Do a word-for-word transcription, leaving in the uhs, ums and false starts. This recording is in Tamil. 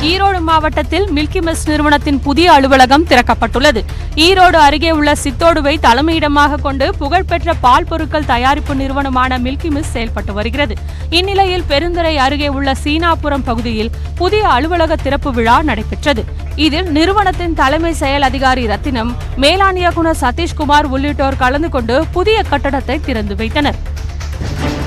ஈரோடு மாவட்டத்தில் மில்கி மிஸ்ட் நிறுவனத்தின் புதிய அலுவலகம் திறக்கப்பட்டுள்ளது. ஈரோடு அருகே உள்ள சித்தோடுவை தலைமையிடமாக கொண்டு புகழ்பெற்ற பால் பொருட்கள் தயாரிப்பு நிறுவனமான மில்கி மிஸ்ட் செயல்பட்டு வருகிறது. இந்நிலையில் பெருந்துறை அருகே உள்ள சீனாபுரம் பகுதியில் புதிய அலுவலக திறப்பு விழா நடைபெற்றது. இதில் நிறுவனத்தின் தலைமை செயல் அதிகாரி ரத்தினம், மேலாண் இயக்குநர் சதீஷ்குமார் உள்ளிட்டோர் கலந்து கொண்டு புதிய கட்டடத்தை திறந்து வைத்தனர்.